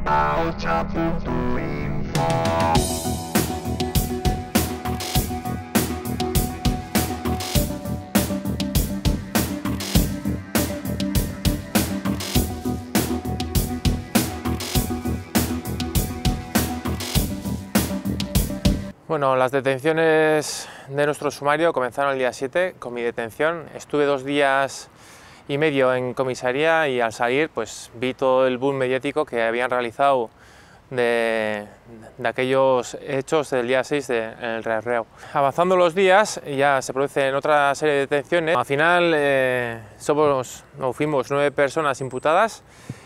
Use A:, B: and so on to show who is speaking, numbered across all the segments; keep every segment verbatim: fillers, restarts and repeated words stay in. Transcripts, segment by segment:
A: Aucha punto info.
B: Bueno, las detenciones de nuestro sumario comenzaron el día siete con mi detención. Estuve dos días y medio en comisaría y al salir pues vi todo el boom mediático que habían realizado de, de aquellos hechos del día seis de, en el Real Reo. Avanzando los días ya se producen otra serie de detenciones. Al final eh, somos, no, fuimos nueve personas imputadas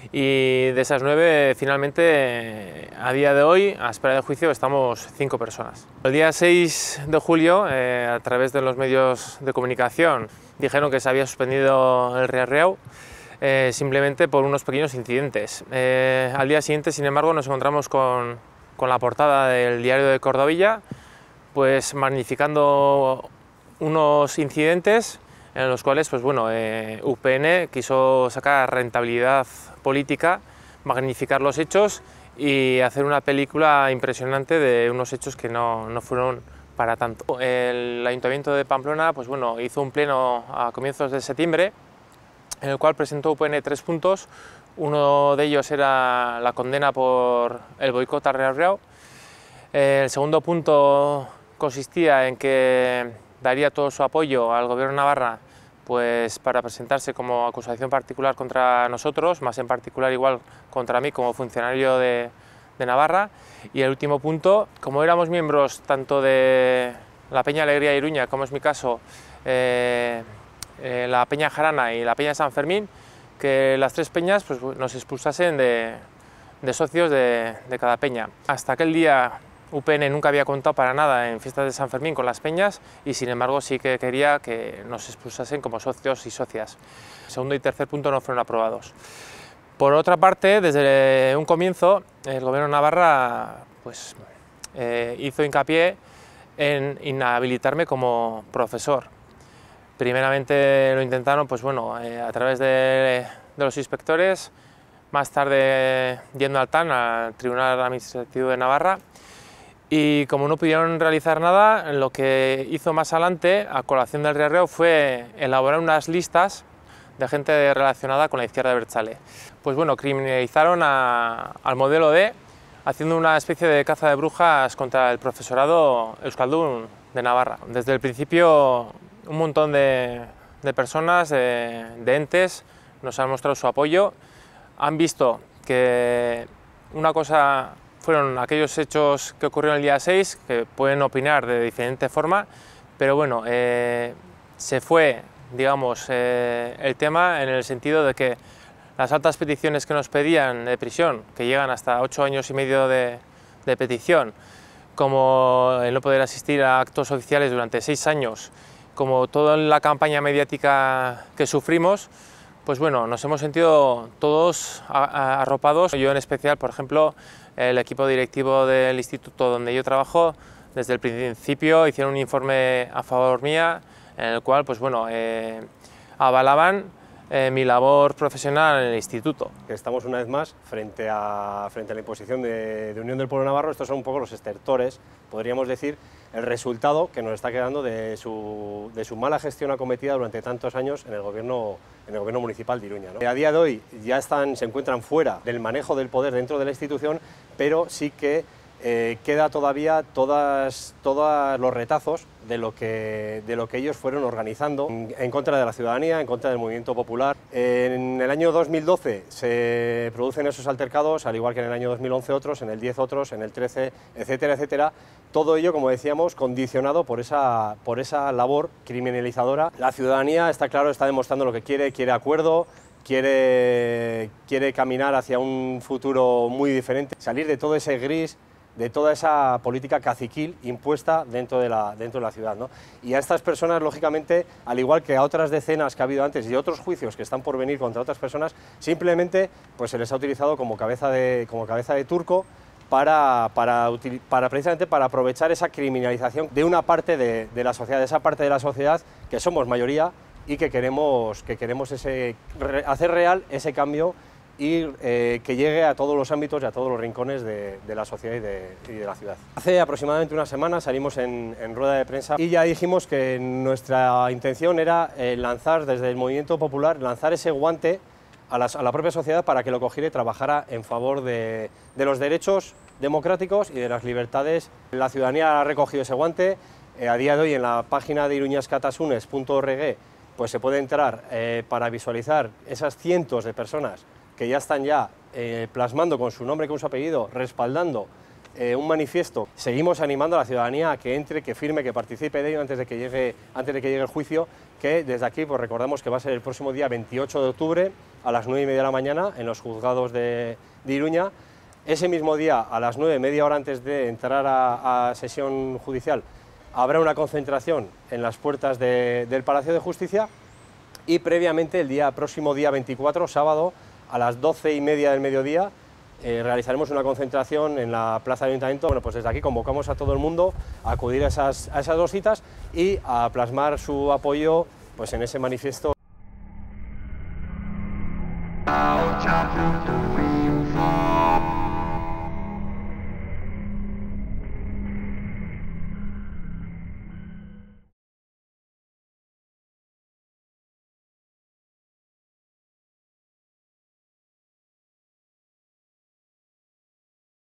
B: y de esas nueve finalmente a día de hoy, a espera de juicio, estamos cinco personas. El día seis de julio, eh, a través de los medios de comunicación, dijeron que se había suspendido el Real Reo eh, simplemente por unos pequeños incidentes. Eh, al día siguiente, sin embargo, nos encontramos con, con la portada del diario de Cordovilla, pues magnificando unos incidentes en los cuales pues, bueno, eh, U P N quiso sacar rentabilidad política, magnificar los hechos y hacer una película impresionante de unos hechos que no, no fueron para tanto. El Ayuntamiento de Pamplona pues, bueno, hizo un pleno a comienzos de septiembre en el cual presentó U P N tres puntos. Uno de ellos era la condena por el boicot al Real Reo. El segundo punto consistía en que daría todo su apoyo al Gobierno de Navarra pues, para presentarse como acusación particular contra nosotros, más en particular igual contra mí como funcionario de, de Navarra. Y el último punto, como éramos miembros tanto de la Peña Alegría de Iruña, como es mi caso, eh, eh, la Peña Jarana y la Peña San Fermín, que las tres peñas pues, nos expulsasen de, de socios de, de cada peña. Hasta aquel día U P N nunca había contado para nada en fiestas de San Fermín con las peñas y sin embargo sí que quería que nos expulsasen como socios y socias. El segundo y tercer punto no fueron aprobados. Por otra parte, desde un comienzo, el Gobierno de Navarra pues, eh, hizo hincapié en inhabilitarme como profesor. Primeramente lo intentaron pues, bueno, eh, a través de, de los inspectores, más tarde yendo al T A N, al Tribunal Administrativo de Navarra, y como no pudieron realizar nada, lo que hizo más adelante, a colación del Real Reo, fue elaborar unas listas de gente relacionada con la izquierda abertzale. Pues bueno, criminalizaron a, al modelo D, haciendo una especie de caza de brujas contra el profesorado euskaldun de Navarra. Desde el principio, un montón de, de personas, de, de entes, nos han mostrado su apoyo. Han visto que una cosa fueron aquellos hechos que ocurrieron el día seis, que pueden opinar de diferente forma, pero bueno, eh, se fue, digamos, eh, el tema en el sentido de que las altas peticiones que nos pedían de prisión, que llegan hasta ocho años y medio de, de petición, como el no poder asistir a actos oficiales durante seis años, como toda la campaña mediática que sufrimos, pues bueno, nos hemos sentido todos arropados. Yo en especial, por ejemplo, el equipo directivo del instituto donde yo trabajo, desde el principio hicieron un informe a favor mía, en el cual pues bueno, eh, avalaban eh, mi labor profesional en el instituto.
C: Estamos una vez más frente a, frente a la imposición de, de Unión del Pueblo Navarro. Estos son un poco los estertores, podríamos decir, el resultado que nos está quedando de su, de su mala gestión acometida durante tantos años en el gobierno, en el gobierno municipal de Iruña, ¿no? A día de hoy ya están, se encuentran fuera del manejo del poder dentro de la institución, pero sí que eh, queda todavía todas, todos los retazos de lo, que, de lo que ellos fueron organizando en, en contra de la ciudadanía, en contra del movimiento popular. En el año dos mil doce se producen esos altercados, al igual que en el año dos mil once otros, en el diez otros, en el trece, etcétera, etcétera. Todo ello, como decíamos, condicionado por esa, por esa labor criminalizadora. La ciudadanía, está claro, está demostrando lo que quiere, quiere acuerdo, quiere, quiere caminar hacia un futuro muy diferente, salir de todo ese gris, de toda esa política caciquil impuesta dentro de la, dentro de la ciudad, ¿no? Y a estas personas, lógicamente, al igual que a otras decenas que ha habido antes y otros juicios que están por venir contra otras personas, simplemente pues, se les ha utilizado como cabeza de, como cabeza de turco para, para, para precisamente para aprovechar esa criminalización de una parte de, de la sociedad, de esa parte de la sociedad que somos mayoría y que queremos, que queremos ese, hacer real ese cambio y eh, que llegue a todos los ámbitos y a todos los rincones de, de la sociedad y de, y de la ciudad. Hace aproximadamente una semana salimos en, en rueda de prensa y ya dijimos que nuestra intención era eh, lanzar desde el movimiento popular, lanzar ese guante a, las, a la propia sociedad para que lo cogiera y trabajara en favor de, de los derechos democráticos y de las libertades. La ciudadanía ha recogido ese guante. Eh, a día de hoy en la página de iruñascatasunes punto org pues se puede entrar eh, para visualizar esas cientos de personas que ya están ya eh, plasmando con su nombre y con su apellido, respaldando eh, un manifiesto. Seguimos animando a la ciudadanía a que entre, que firme, que participe de ello antes de que llegue, antes de que llegue el juicio, que desde aquí pues recordamos que va a ser el próximo día veintiocho de octubre a las nueve y media de la mañana en los juzgados de, de Iruña. Ese mismo día, a las nueve, media hora antes de entrar a, a sesión judicial, habrá una concentración en las puertas de, del Palacio de Justicia y previamente el día próximo día veinticuatro, sábado, a las doce y media del mediodía, eh, realizaremos una concentración en la Plaza del Ayuntamiento. Bueno, pues desde aquí convocamos a todo el mundo a acudir a esas, a esas dos citas y a plasmar su apoyo pues, en ese manifiesto.